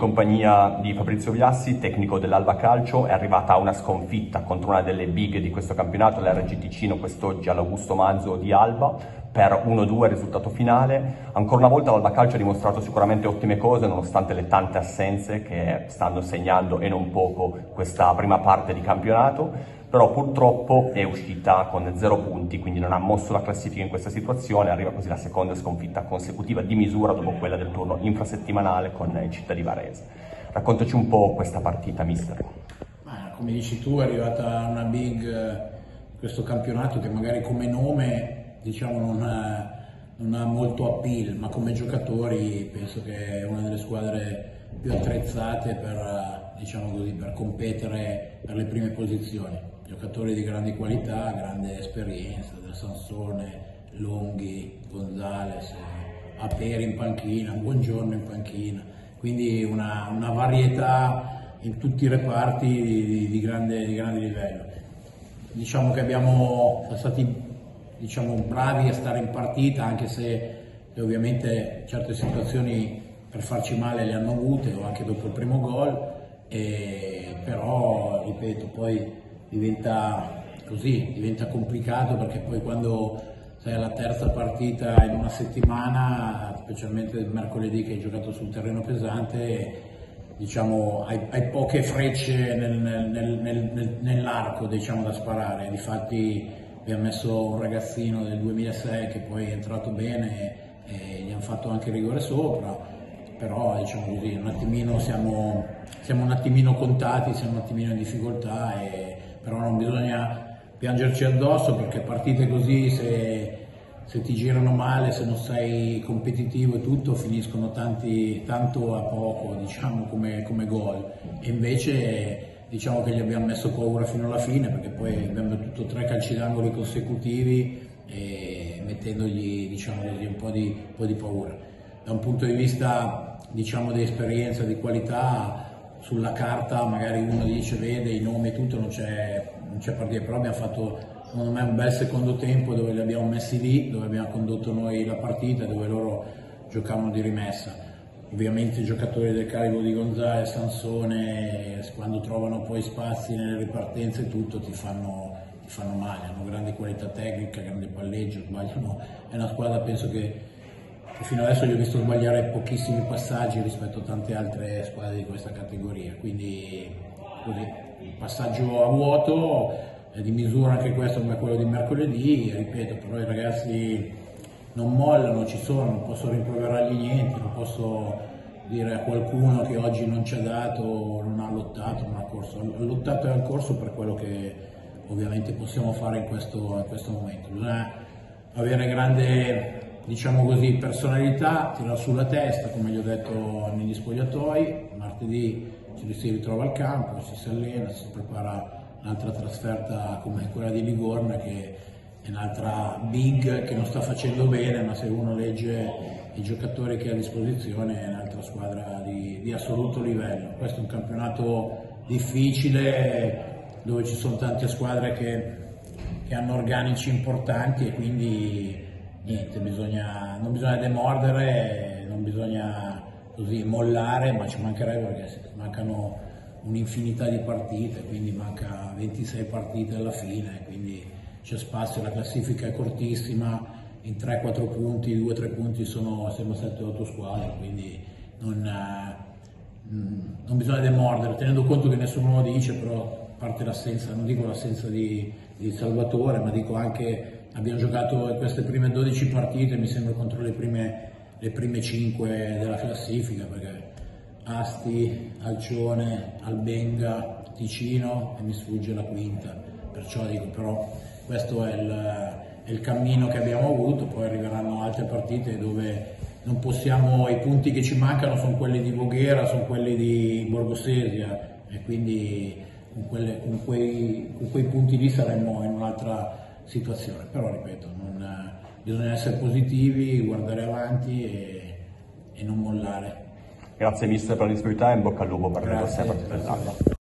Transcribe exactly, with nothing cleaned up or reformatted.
compagnia di Fabrizio Biassi, tecnico dell'Alba Calcio. È arrivata a una sconfitta contro una delle big di questo campionato, l'R G Ticino, quest'oggi all'Augusto Manzo di Alba, per uno due risultato finale. Ancora una volta l'Alba Calcio ha dimostrato sicuramente ottime cose, nonostante le tante assenze che stanno segnando, e non poco, questa prima parte di campionato. Però purtroppo è uscita con zero punti, quindi non ha mosso la classifica in questa situazione. Arriva così la seconda sconfitta consecutiva di misura dopo quella del turno infrasettimanale con il Città di Varese. Raccontaci un po' questa partita, mister. Ma, come dici tu, è arrivata una big questo campionato che magari come nome diciamo non ha, non ha molto appeal, ma come giocatori penso che è una delle squadre più attrezzate per, diciamo così, per competere per le prime posizioni. Giocatori di grandi qualità, grande esperienza, del Sansone, Longhi, Gonzales, Aperi in panchina, Buongiorno in panchina, quindi una, una varietà in tutti i reparti di, di, grande, di grande livello. Diciamo che abbiamo siamo stati diciamo, bravi a stare in partita, anche se ovviamente certe situazioni per farci male le hanno avute, o anche dopo il primo gol, e però ripeto poi diventa così, diventa complicato, perché poi quando sei alla terza partita in una settimana, specialmente il mercoledì che hai giocato sul terreno pesante, diciamo hai, hai poche frecce nel, nel, nel, nel, nell'arco diciamo, da sparare. Difatti abbiamo messo un ragazzino del duemilasei che poi è entrato bene e gli hanno fatto anche rigore sopra, però diciamo così un attimino siamo, siamo un attimino contati, siamo un attimino in difficoltà, e, però non bisogna piangerci addosso, perché partite così, se, se ti girano male, se non sei competitivo e tutto, finiscono tanti, tanto a poco diciamo, come, come gol, e invece diciamo che gli abbiamo messo paura fino alla fine, perché poi abbiamo battuto tre calci d'angolo consecutivi e mettendogli diciamo così, un po' di, un po' di paura. Da un punto di vista diciamo, di esperienza, di qualità, sulla carta magari uno dice, vede i nomi e tutto, non c'è partita, però abbiamo fatto secondo me un bel secondo tempo dove li abbiamo messi lì, dove abbiamo condotto noi la partita, dove loro giocavano di rimessa. Ovviamente i giocatori del calibro di Gonzales, Sansone, quando trovano poi spazi nelle ripartenze e tutto, ti fanno, ti fanno male, hanno grande qualità tecnica, grande palleggio, sbagliano. È una squadra, penso che fino adesso li ho visto sbagliare pochissimi passaggi rispetto a tante altre squadre di questa categoria, quindi così, il passaggio a vuoto è di misura anche questo come quello di mercoledì, ripeto, però i ragazzi non mollano, ci sono, non posso rimproverargli niente, non posso dire a qualcuno che oggi non ci ha dato, non ha lottato, non ha corso, ha lottato e ha corso per quello che ovviamente possiamo fare in questo, in questo momento. Bisogna avere grande, diciamo così, personalità, tirare sulla testa, come gli ho detto negli spogliatoi. Martedì ci si ritrova al campo, ci si allena, si prepara un'altra trasferta come quella di Livorno, che è un'altra big che non sta facendo bene, ma se uno legge i giocatori che ha a disposizione è un'altra squadra di, di assoluto livello. Questo è un campionato difficile dove ci sono tante squadre che, che hanno organici importanti, e quindi niente, bisogna, non bisogna demordere, non bisogna così mollare, ma ci mancherebbe, perché mancano un'infinità di partite, quindi manca ventisei partite alla fine, quindi c'è spazio, la classifica è cortissima, in tre quattro punti, due tre punti sono, siamo sette otto squadre, quindi non, eh, non bisogna demordere, tenendo conto che nessuno lo dice, però a parte l'assenza, non dico l'assenza di, di Salvatore, ma dico anche abbiamo giocato queste prime dodici partite, mi sembra, contro le prime, le prime cinque della classifica, perché Asti, Alcione, Albenga, Ticino, e mi sfugge la quinta, perciò dico, però questo è il, è il cammino che abbiamo avuto. Poi arriveranno altre partite dove non possiamo, i punti che ci mancano sono quelli di Voghera, sono quelli di Borgosesia, e quindi con, quelle, con, quei, con quei punti lì saremmo in un'altra situazione. Però ripeto, non, bisogna essere positivi, guardare avanti e, e non mollare. Grazie mister per la disponibilità e in bocca al lupo per le prossime partite dell'Alba.